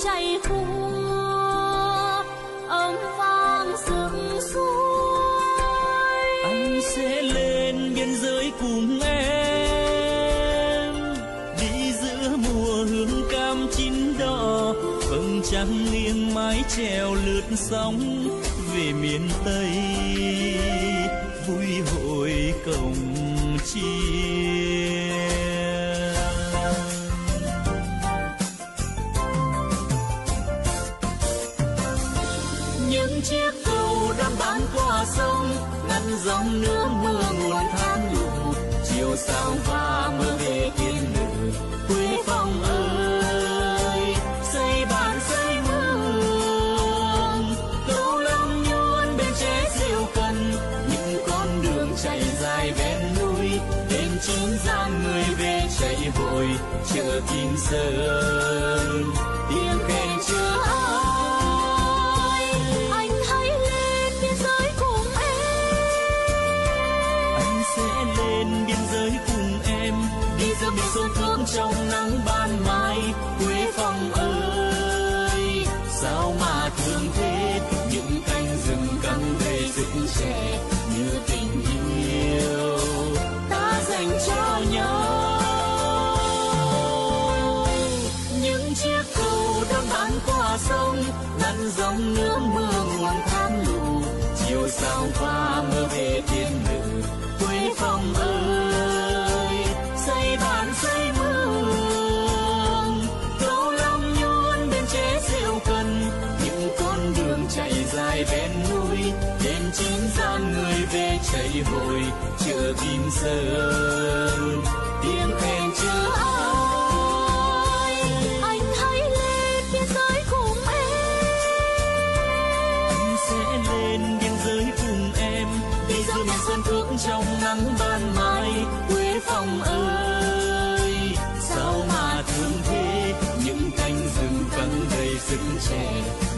chảy khua âm vang rừng suối. Anh sẽ lên biên giới cùng em, đi giữa mùa hương cam chín đỏ, vầng trăng nghiêng mái chèo lướt sóng về miền Tây vui hội cổng chiêng. Những chiếc cầu đang bám qua sông ngăn dòng nước mưa nguồn than lụt, chiều sao và mưa về thiên nữ quê phong ơi. Xây bản xây mương câu lâm nhuôn bên chế rượu cần, những con đường chạy dài ven núi đêm chín gian người về chạy vội chợ Kim Sơn tiếng khen chưa ai. Anh hãy lên biên giới cùng em, anh sẽ lên biên giới cùng em, đi giữa miền xuân cước trong nắng ban mai quê phong ơi. Sao mà thương thế những cánh rừng cắm về sức trẻ như tình yêu ta dành cho nhau. Những chiếc cầu đang bám qua sông ngăn dòng nước mưa nguồn than lụt, chiều sao qua mưa về thiên nữ quê phong ơi. Xây bản xây mương câu long nhuôn bên chế rượu cần, những con đường chạy dài ven núi đêm chín gian người về chạy vội chợ Kim Sơn tiếng khen chưa ai. Anh hãy lên biên giới cùng em, anh sẽ lên biên giới cùng em, đi giữa miền xuân cước trong nắng ban mai quê phong ơi. Sao mà thương thế những cánh rừng cắn đầy sức trẻ